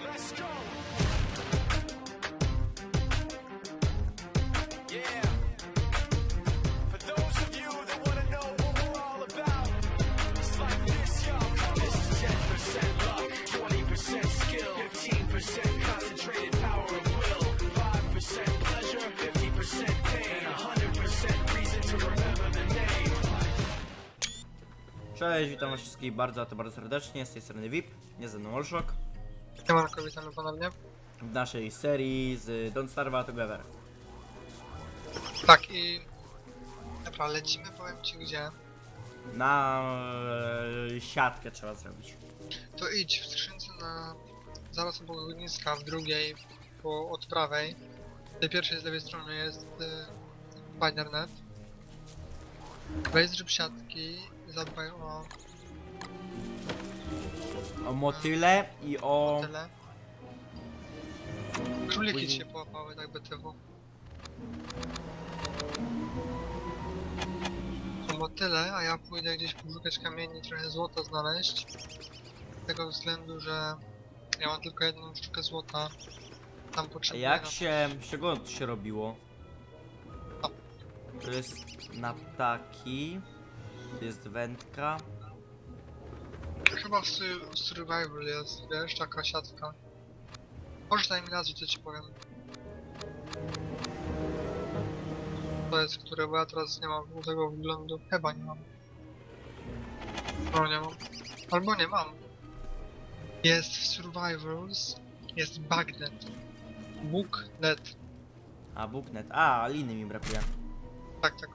Cześć, witam was wszystkich bardzo serdecznie, z tej strony VIP, jest ze mną Olszok. Siemanko, witamy ponownie. W naszej serii z Don't Starve Together. Tak i... Dobra, lecimy, powiem ci gdzie. Na siatkę trzeba zrobić. To idź w skrzynce na... zaraz obok ogniska, w drugiej, od prawej. W tej pierwszej z lewej strony jest Spidernet. Weź zrób siatki i zadbaj O motyle i o... tyle. Króliki ci się połapały, tak BTW. To motyle, a ja pójdę gdzieś poszukać kamieni, trochę złota znaleźć. Z tego względu, że ja mam tylko jedną sztukę złota. Tam A potrzebuję... jak się... z czego to się robiło? To jest na ptaki. To jest wędka. Chyba w survival jest, wiesz, taka siatka. Może daj mi nazwę, co ci powiem. To jest, które, bo ja teraz nie mam tego wyglądu. Chyba nie mam. No nie mam. Albo nie mam. Jest w survivals, jest Bagnet. Booknet. A, booknet. A, liny mi brakuje. Tak, tak.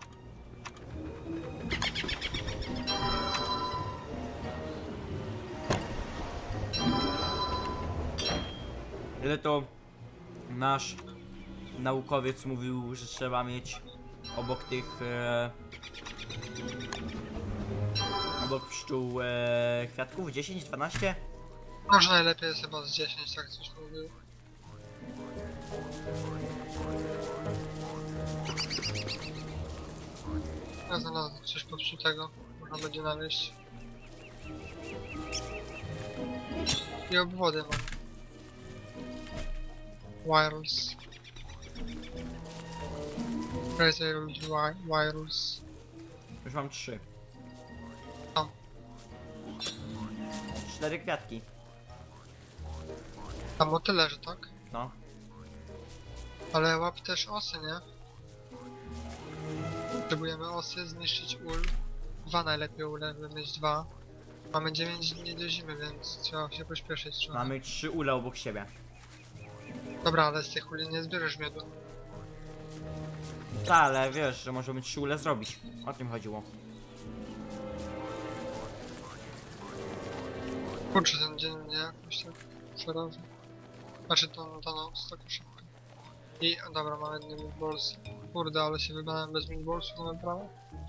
Ile to nasz naukowiec mówił, że trzeba mieć obok tych obok pszczół kwiatków 10, 12? Może najlepiej jest chyba z 10, tak coś mówił. Ja znalazłem coś popsutego, można będzie znaleźć. I obwody mam. Wireless. Razor wireless. Już mam 3. O. 4 kwiatki. Tam o tyle, że tak? No. Ale łap też osy, nie? Potrzebujemy osy, zniszczyć ul. 2 najlepiej ule, żeby mieć 2. Mamy 9 dni do zimy, więc trzeba się pośpieszyć trochę. Mamy 3 ule obok siebie. Dobra, ale z tych uli nie zbierzesz miodu. Tak, ale wiesz, że możemy 3 ule zrobić. O tym chodziło. Kurczę, ten dzień mnie jakoś tak przeraża. Znaczy to noc tak szybko. I dobra, mam jedny meatballs. Kurde, ale się wybrałem bez meatballsów na prawo.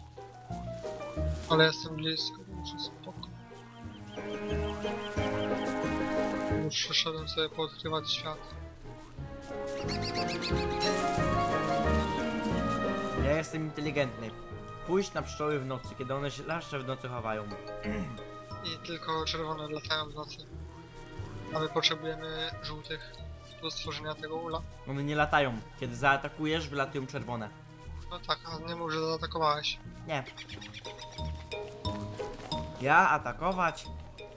Ale jestem blisko, więc spoko. Już przeszedłem sobie poodkrywać świat. Ja jestem inteligentny. Pójść na pszczoły w nocy, kiedy one się zawsze w nocy chowają. I tylko czerwone latają w nocy. A my potrzebujemy żółtych do stworzenia tego ula. One nie latają. Kiedy zaatakujesz, wylatują czerwone. No tak, a nie mów, że zaatakowałeś. Nie. Ja atakować?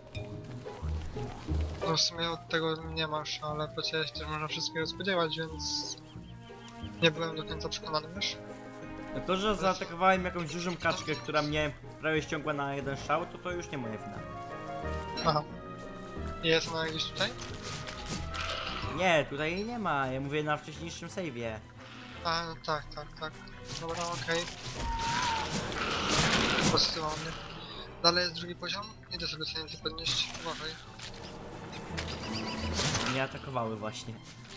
No w sumie od tego nie masz, ale po ciebie się też można wszystkiego spodziewać, więc... Nie byłem do końca przekonany, wiesz? No to, że zaatakowałem jakąś dużą kaczkę, która mnie prawie ściągła na jeden strzał, to już nie moja wina. Aha. I jest ona gdzieś tutaj? Nie, tutaj jej nie ma. Ja mówię na wcześniejszym save'ie. A, no tak. Dobra, okej. Posyłał mnie. Dalej jest drugi poziom. Idę sobie cenicy podnieść. Uważaj. Mnie atakowały właśnie.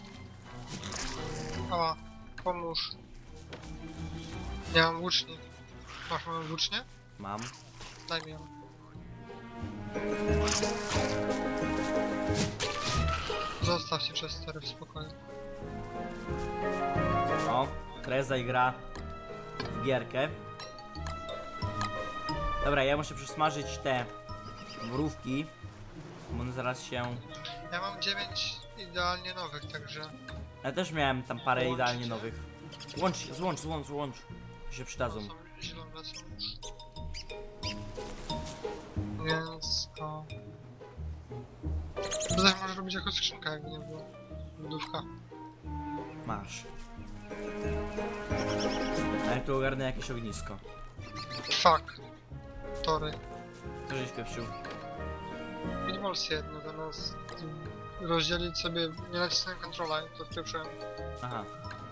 Ała, pomóż. Nie mam łuczni. Masz moją włócznię? Mam. Daj mi ją. Zostawcie przez 4 w spokoju. O, Krezaj gra w gierkę. Dobra, ja muszę przysmażyć te mrówki. Bo on zaraz się... Ja mam 9 idealnie nowych, także... Ja też miałem tam parę Łączcie. idealnie nowych. Złącz. Się przydadzą. Są zielone są już. Mięsko... To też możesz robić jako skrzynka, jakby nie było. Lodówka. Masz. A ja tu ogarnę jakieś ognisko. Fuck. Tory. Co żeś pieprzył? Meatballs jedno zamiast rozdzielić sobie, nie nacisnąłem kontrola, to wpieprzyłem. Aha.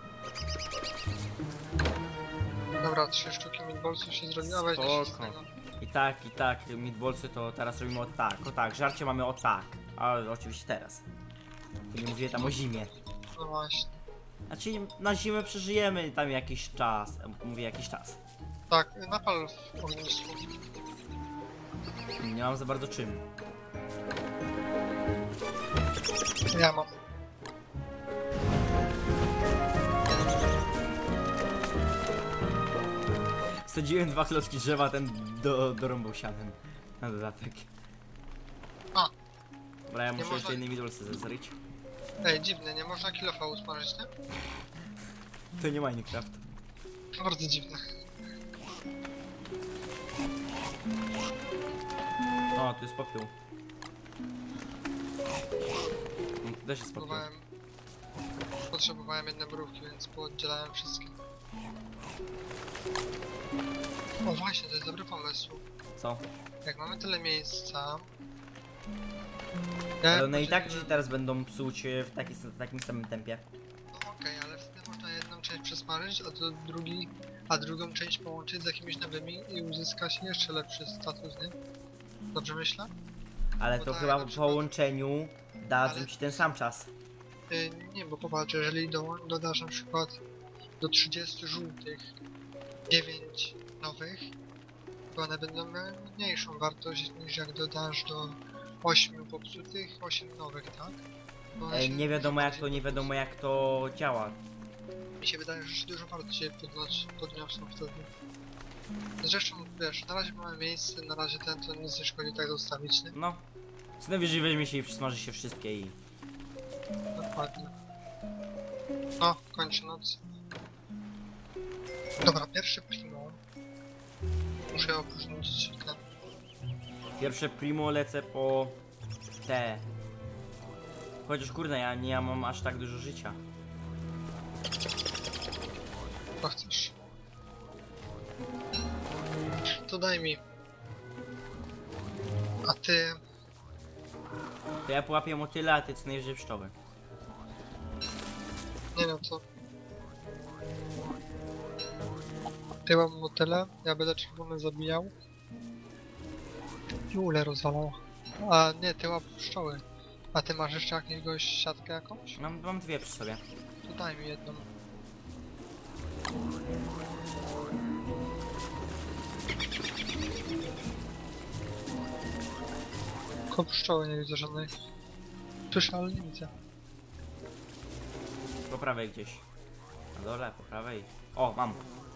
Dobra, 3 sztuki meatballsów się zrobi, a weź Spoko. się z tego. I tak, meatballsy to teraz robimy o tak, żarcie mamy o tak. A oczywiście teraz. Tu nie mówię tam o zimie. No właśnie. Znaczy na zimę przeżyjemy tam jakiś czas. Mówię jakiś czas. Tak, napal w ognisku. Nie mam za bardzo czym. Ja mam. Sadziłem 2 klocki drzewa, ten dorąbał sianem. Na dodatek. A. Dobra, ja Nie muszę można- jeszcze innymi dolce zryć. Ej, dziwne, nie można kilofa usmażyć, nie? To nie Minecraft. Bardzo dziwne. O, tu jest popiół. No, tu też jest popiół. Potrzebowałem jedne mrówki, więc pooddzielałem wszystkie. O właśnie, to jest dobry pomysł. Co? Jak mamy tyle miejsca... Ale one i tak podzielimy- ci teraz będą psuć w takim samym tempie. No okej, ale wtedy można jedną część przesmażyć, a drugą część połączyć z jakimiś nowymi i uzyskać jeszcze lepszy status, nie? Dobrze myślę? Ale Bo to tak, chyba na po przykład- połączeniu dadzą Ale- ci ten sam czas. Nie, bo popatrz, jeżeli dodasz na przykład do 30 żółtych 9 nowych, to one będą miały mniejszą wartość niż jak dodasz do 8 popsutych 8 nowych, tak? Bo one się Nie wiadomo jak bardziej to, nie wiadomo jak to działa. Mi się wydaje, że dużo warto się podniosą wtedy. Zresztą, wiesz, na razie mamy miejsce, na razie ten to nic nie szkodzi tak zostawić, nie? No. Co najwyżej weźmie się i przysmaży się wszystkie i... Dokładnie. No, kończy noc. Dobra, pierwszy primo. Muszę opróżnić ten. Pierwsze primo lecę po... te. Chociaż kurde, ja mam aż tak dużo życia. Co chcesz? To daj mi. A ty... To ja połapię motyle, a ty co najwyżej pszczoły. Nie no to... Ty mam motyle, ja będę czerwony zabijał. I ule rozwalał. A nie, ty łap pszczoły. A ty masz jeszcze jakiegoś siatkę jakąś? Mam 2 przy sobie. To daj mi jedną. Tylko pszczoły nie widzę żadnej. Słyszę, ale nie widzę. Po prawej gdzieś. Na dole, po prawej. O, mam.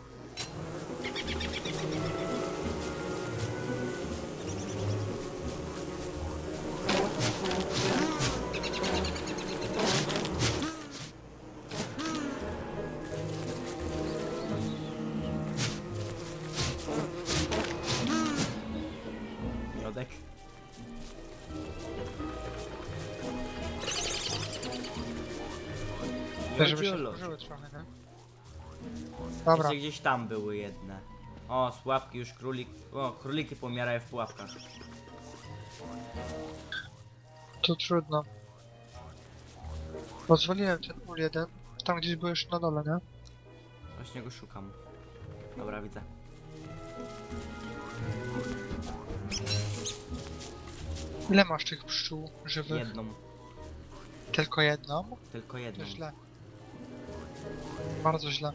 Miodek. Żeby się Miodziolo. wkurzyły trochę, nie? Dobra, Jeszcze gdzieś tam były jedne. O, z pułapki już królik. O, króliki pomierają w pułapkach. to trudno. Rozwaliłem ten ul jeden. Tam gdzieś był jeszcze na dole, nie? Właśnie go szukam. Dobra, widzę. Ile masz tych pszczół żywych? Jedną. Tylko jedną? Tylko To jedną. źle. Bardzo źle.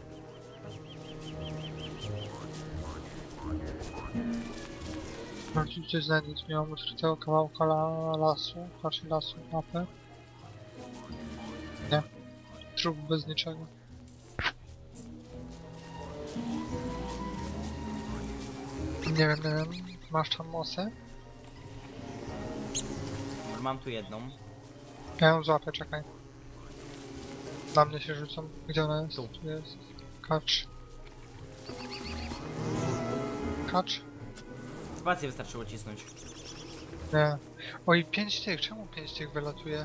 Mam tu coś znaleźć. Miałem ukrytego kawałka lasu. Raczej lasu, mapy. Nie. Trup bez niczego. Nie wiem. Masz tam mosę? mam tu jedną. Ja ją złapię, czekaj. Na mnie się rzucą. Gdzie ona jest? Tu. Tu jest. Kacz. Kacz? Spację wystarczyło cisnąć. Nie. Oj, 5 tych. Czemu 5 tych wylatuje?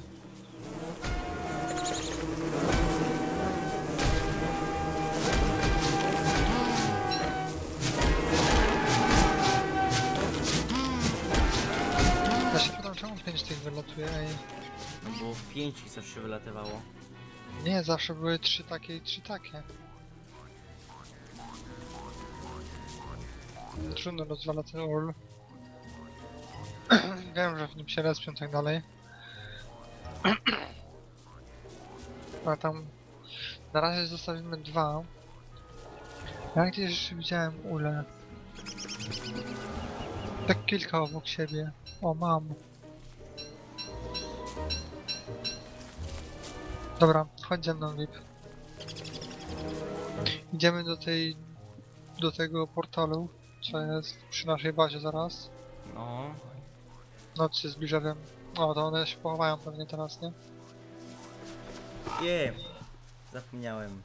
Ja się pytam, czemu 5 tych wylatuje, ej. No bo 5 ich zawsze wylatywało. Nie, zawsze były 3 takie i 3 takie. Trudno rozwala ten ul. Wiem, że w nim się respią tak dalej. A tam... Na razie zostawimy 2. Ja gdzieś jeszcze widziałem ule. Tak kilka obok siebie. O, mam. Dobra, chodź ze mną, Lip. Idziemy do tego portalu, co jest przy naszej bazie zaraz. No. Noc się zbliża, wiem. O, to one się pochowają pewnie teraz, nie? Zapomniałem.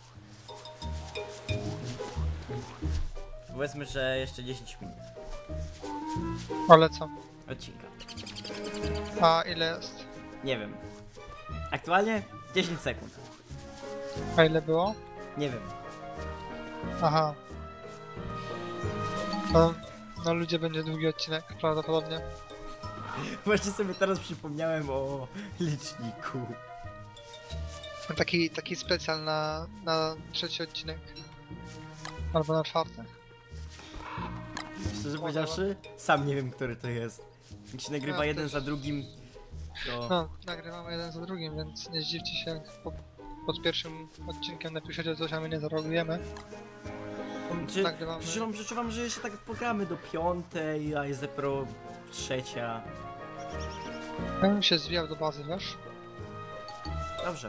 Powiedzmy, że jeszcze 10 minut Ale co? odcinka. A ile jest? Nie wiem. Aktualnie 10 sekund. A ile było? Nie wiem. Aha. To na ludzie będzie długi odcinek, prawdopodobnie. Właśnie sobie teraz przypomniałem o liczniku. Taki specjal na trzeci odcinek. Albo na czwarty. Szczerze powiedziawszy, sam nie wiem, który to jest. Jak się nagrywa Ja jeden też. za drugim, to... No, nagrywamy jeden za drugim, więc nie zdziwcie się, jak pod pierwszym odcinkiem napiszecie coś, a my nie zareagujemy. Czy, Nagrywamy. przeczuwam, że jeszcze tak pogramy do 5, a jest dopiero 3. Ja bym się zwijał do bazy, wiesz? Dobrze.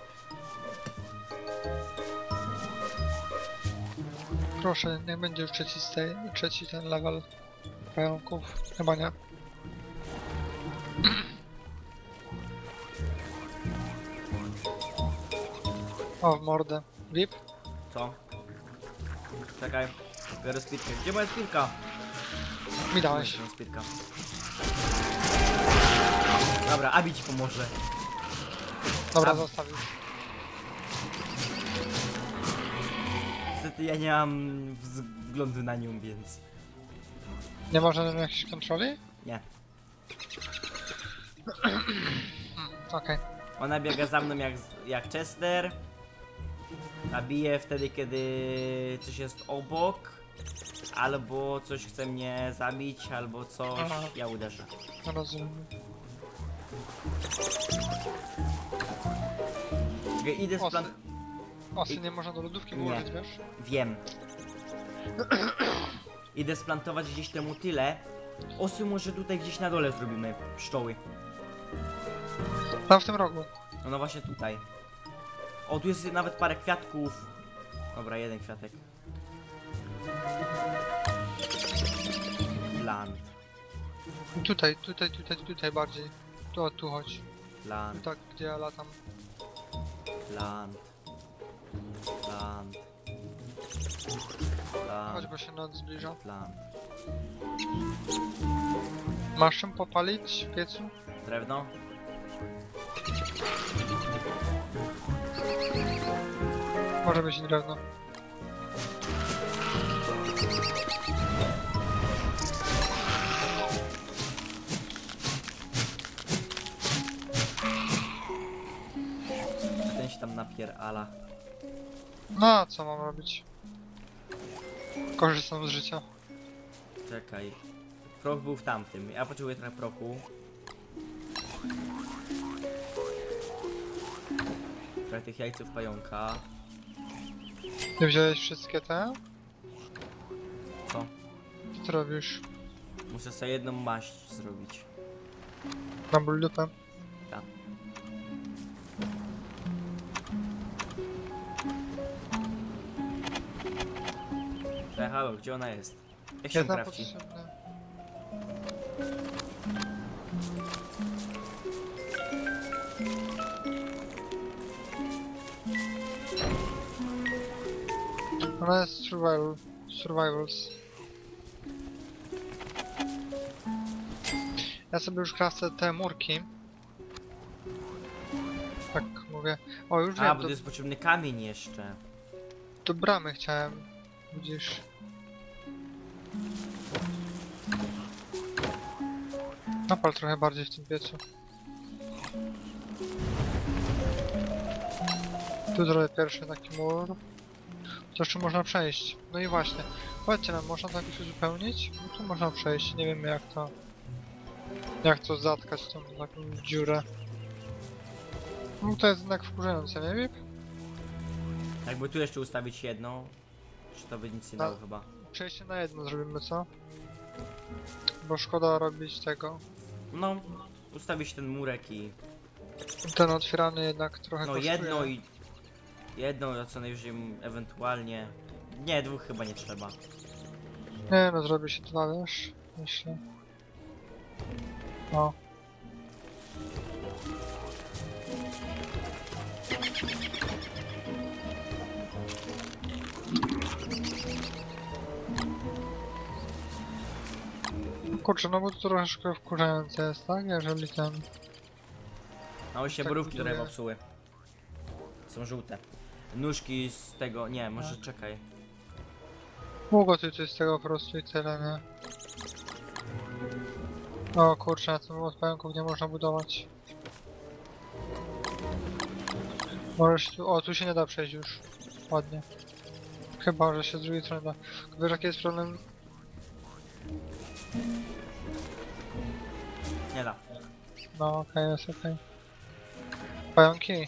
Proszę, niech będzie już trzeci ten level pająków. Chyba nie. O, w mordę. Lip? Co? Czekaj. Biorę spirkę. Gdzie moja spirka? Mi dałeś. Moja spirka. Dobra, Abi ci pomoże. Dobra, A- zostawił. Niestety ja nie mam względu na nią, więc... Nie można tam jakiejś kontroli? Nie. Okej. Ona biega za mną jak Chester. A bije wtedy, kiedy coś jest obok. Albo coś chce mnie zabić, albo coś Aha. ja uderzę. No rozumiem. Idę z Osy. plan... Osy nie można do lodówki Nie. włożyć, wiesz? Wiem. Idę splantować gdzieś te motyle. Osy może tutaj gdzieś na dole zrobimy. Pszczoły. Tam w tym rogu. No właśnie tutaj. O, tu jest nawet parę kwiatków. Dobra, jeden kwiatek. Plant, Tutaj bardziej. Tu chodź. plant, Tak, gdzie ja latam. plant. Plant. Chodź, Plant. bo się noc zbliża. Plant. Masz czym popalić w piecu? Drewno? Może być drewno. Ten się tam napierala. No, a co mam robić? Korzystam z życia. Czekaj. Proch był w tamtym. Ja potrzebuję trochę prochu. Trochę tych jajców pająka. Ty wziąłeś wszystkie te? Co? Co ty robisz? Muszę sobie jedną maść zrobić. Na ból dupę. Tak. Halo, gdzie ona jest? Jak się Jedna krawci? potrzebna. Ona jest survivals. Ja sobie już krafcę te murki. Tak mówię. O, już A, wiem, bo do, to jest potrzebny kamień jeszcze. do bramy chciałem. Widzisz. Napal trochę bardziej w tym piecu. Tu zrobię pierwszy taki mur. To jeszcze można przejść. No i właśnie. Powiedzcie nam, można to jakoś uzupełnić? No tu można przejść, nie wiemy jak to... Jak to zatkać tą taką dziurę. No to jest jednak wkurzające, nie wiem? Jakby tu jeszcze ustawić jedno, czy to by nic nie dało chyba. Przejście na jedno zrobimy, co? Bo szkoda robić tego. No, ustawić ten murek i... Ten otwierany jednak trochę No kosztuje. jedno i... Jedno, a co najwyżej ewentualnie... Nie, dwóch chyba nie trzeba. Nie no, zrobi się dwa, wiesz? Myślę. O. Kurczę, no bo to troszkę wkurzające jest, tak? Jeżeli ten... No się Tak borówki trochę buduje. popsuły. Są żółte. Nóżki z tego... Nie, może czekaj. Długo ty z tego po prostu i tyle, nie? O kurczę, na tym odpałęków nie można budować. Możesz tu... O, tu się nie da przejść już. Ładnie. Chyba, że się z drugiej strony da. Wiesz jaki jest problem? Nie da. No okej, jest okej. Pająki.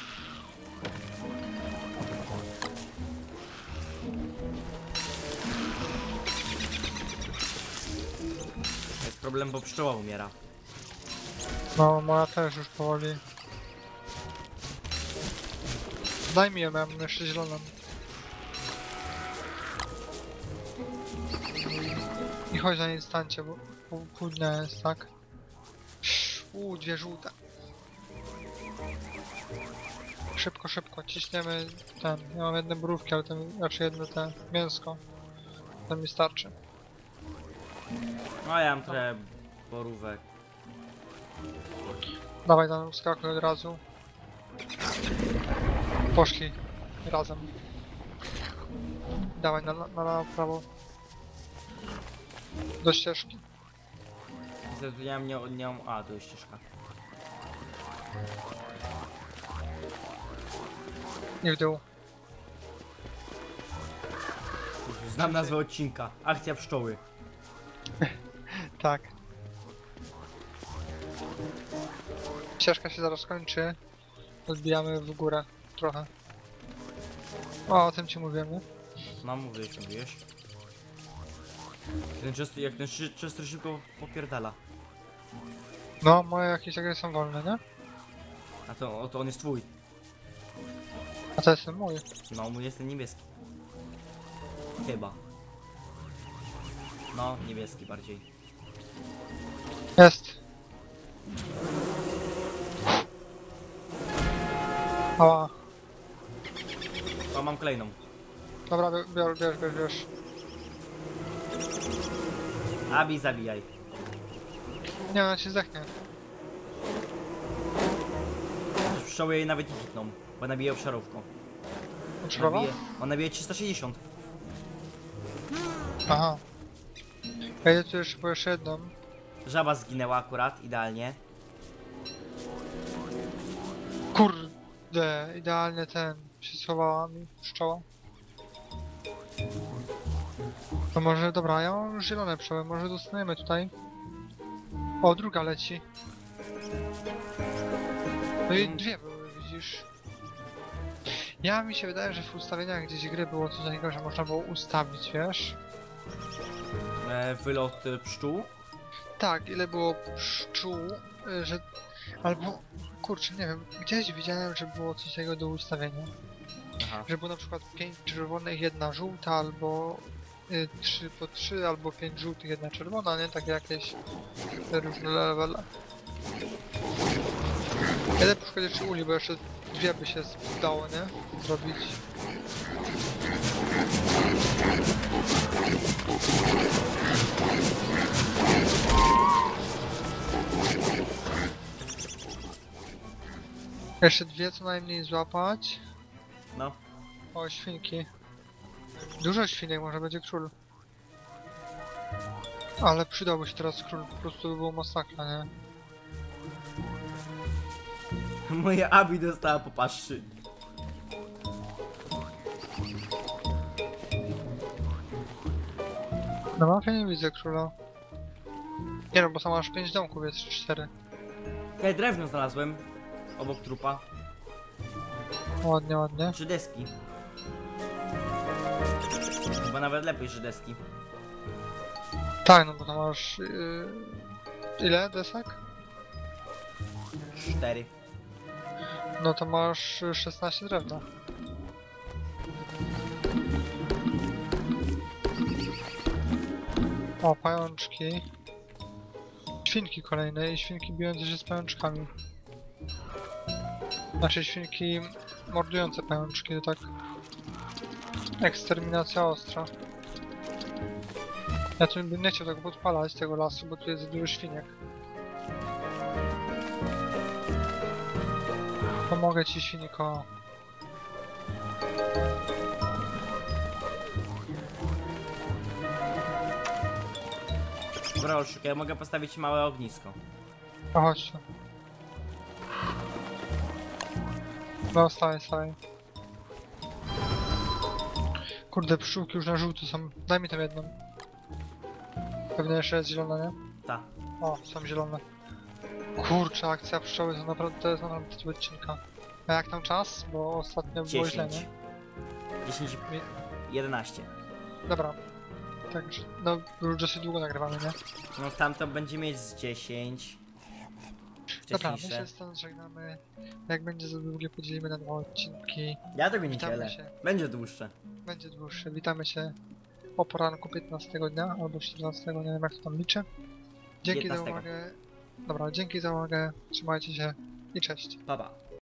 Jest problem, bo pszczoła umiera. No, moja też już powoli. Daj mi ją, ja mam jeszcze zieloną. I chodź na instancie, bo pół dnia jest, tak? Dwie żółte. Szybko, szybko, ciśniemy ten. Ja mam jedne borówki, ale ten, raczej jedno te mięsko. To mi starczy. No ja mam trochę borówek. Dawaj tam skakuj od razu. Poszli razem. Dawaj na prawo. Do ścieżki. Niestety ja nie mam... A, tu jest ścieżka. I w dół. Znam nazwę odcinka. Akcja pszczoły. Tak. Ścieżka się zaraz kończy. Odbijamy w górę trochę. O tym ci mówimy. No mówisz. Jak ten Chester szybko popierdala. No, moje jakieś gry są wolne, nie? A to on jest twój. A to jest ten mój. No, mój jest ten niebieski. Chyba. No, niebieski bardziej. Jest. Ała. O, mam kolejną. Dobra, bierz. Abi, zabijaj. Nie, ona się zdechnie. Pszczoły jej nawet nie hitną, bo nabije obszarówką. Potrzebował? On nabije 360. Aha. Ja idę tu jeszcze po jeszcze jedną. Żaba zginęła akurat, idealnie. Kurde, idealnie ten się schowała mi pszczoła. To może, dobra, ja mam już zielone pszczoły, może dostaniemy tutaj. O, druga leci. No i dwie były, widzisz. Mi się wydaje, że w ustawieniach gdzieś gry było coś takiego, że można było ustawić, wiesz? Wylot pszczół. Tak, ile było pszczół, że... Albo... Kurczę, nie wiem, gdzieś widziałem, że było coś takiego do ustawienia. Aha. Że było na przykład 5 czerwonych, jedna żółta, albo 3 po 3, albo 5 żółtych, jedna czerwona, nie? Takie jakieś te różne levele. Jeden przykład jeszcze uli, bo jeszcze dwie by się dało, nie? Zrobić. Jeszcze dwie co najmniej złapać. No. O, świnki. Dużo świnek, może będzie król. Ale przydałby się teraz król, po prostu by było masakra, nie? Moja Abi dostała po paszczy. Na mapie nie widzę króla. Nie no, bo tam masz 5 domków, jest 4. Ej, drewno znalazłem. Obok trupa. Ładnie, ładnie. 3 deski. Chyba nawet lepiej 3 deski. Tak, no bo tam masz... ile desek? 4. No to masz 16 drewna. O, pajączki. Świnki kolejne i świnki bijące się z pajączkami. Znaczy świnki mordujące pajączki, to tak. Eksterminacja ostra. Ja tu bym nie chciał tak podpalać tego lasu, bo tu jest za dużo świniek. Pomogę ci, świniko. Dobra, Olszyk, ja mogę postawić małe ognisko. No chodź tu. No, stawaj, stawaj. Kurde, pszczółki już na żółto są. Daj mi tam jedną. Pewnie jeszcze jest zielona, nie? Ta. O, są zielone. Kurczę, akcja pszczoły to jest naprawdę tytuł odcinka. A jak tam czas? Bo ostatnio było źle, 10. nie? 10, 11. Dobra. Także, no już dosyć długo nagrywamy, nie? No tamto będzie mieć z 10. Dobra, my Wcześniejsze. się stąd żegnamy. Jak będzie za długie, podzielimy na 2 odcinki. Ja tego nie Witamy dzielę. się. Będzie dłuższe. Będzie dłuższy. Witamy się o poranku 15 dnia albo 14, nie wiem jak to tam liczę. Dzięki 15. za uwagę. Dobra, dzięki za uwagę. Trzymajcie się i cześć. Pa, pa.